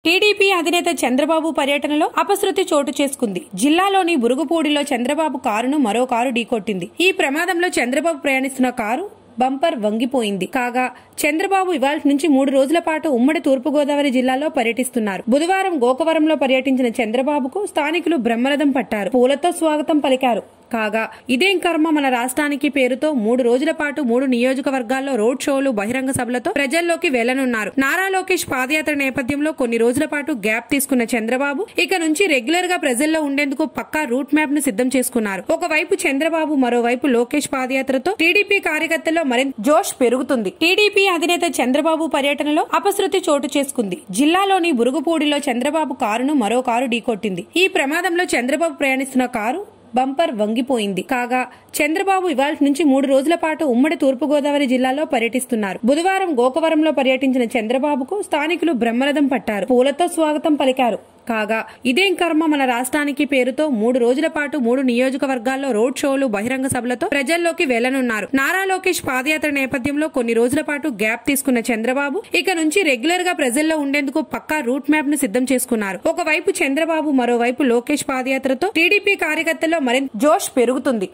TDP అధినేత చంద్రబాబు పర్యటనలో అపశృతి చోటు చేసుకుంది. జిల్లాలోని బురుగుపూడిలో చంద్రబాబు కారును మరో కారు ఢీకొట్టింది. ఈ ప్రమాదంలో చంద్రబాబు ప్రయాణిస్తున్న కారు బంపర్ వంగిపోయింది. కాగా చంద్రబాబు ఇవాళ నుంచి 3 రోజుల పాటు ఉమ్మడి తూర్పుగోదావరి జిల్లాలో పర్యటిస్తున్నారు. బుధవారం గోకవరంలో పర్యటించిన చంద్రబాబుకు స్థానికులు బ్రహ్మరథం పట్టారు, పూలతో స్వాగతం పలికారు. కాగా ఇదేం కర్మ మన రాష్ట్రానికి పేరుతో 3 రోజుల పాటు 3 నియోజకవర్గాల్లో రోడ్ షోలు, బహిరంగ సభలతో ప్రజల్లోకి వెళ్లనున్నారు. నారా లోకేష్ పాదయాత్ర నేపథ్యంలో కొన్ని రోజుల పాటు గ్యాప్ తీసుకున్న చంద్రబాబు ఇక నుంచి రెగ్యులర్ గా ప్రజల్లో ఉండేందుకు పక్కా రూట్ మ్యాప్ ను సిద్ధం చేసుకున్నారు. ఒకవైపు చంద్రబాబు, మరోవైపు లోకేష్ పాదయాత్రతో టీడీపీ కార్యకర్తల్లో మరింత జోష్ పెరుగుతుంది. టీడీపీ అధినేత చంద్రబాబు పర్యటనలో అపశృతి చోటు చేసుకుంది. జిల్లాలోని బురుగుపూడిలో చంద్రబాబు కారును మరో కారు ఢీకొట్టింది. ఈ ప్రమాదంలో చంద్రబాబు ప్రయాణిస్తున్న కారు బంపర్ వంగిపోయింది. కాగా చంద్రబాబు ఇవాళ నుంచి 3 రోజుల పాటు ఉమ్మడి తూర్పుగోదావరి జిల్లాలో పర్యటిస్తున్నారు. బుధవారం గోకవరంలో పర్యటించిన చంద్రబాబుకు స్థానికులు బ్రహ్మరథం పట్టారు, పూలతో స్వాగతం పలికారు. కాగా ఇదేం కర్మ మన రాష్ట్రానికి పేరుతో 3 రోజుల పాటు 3 నియోజకవర్గాల్లో రోడ్ షోలు, బహిరంగ సభలతో ప్రజల్లోకి వెళ్లనున్నారు. నారా లోకేష్ పాదయాత్ర నేపథ్యంలో కొన్ని రోజుల పాటు గ్యాప్ తీసుకున్న చంద్రబాబు ఇక నుంచి రెగ్యులర్ గా ప్రజల్లో ఉండేందుకు పక్కా రూట్ మ్యాప్ ను సిద్ధం చేసుకున్నారు. ఒకవైపు చంద్రబాబు, మరోవైపు లోకేష్ పాదయాత్రతో టీడీపీ కార్యకర్తల్లో మరింత జోష్ పెరుగుతుంది.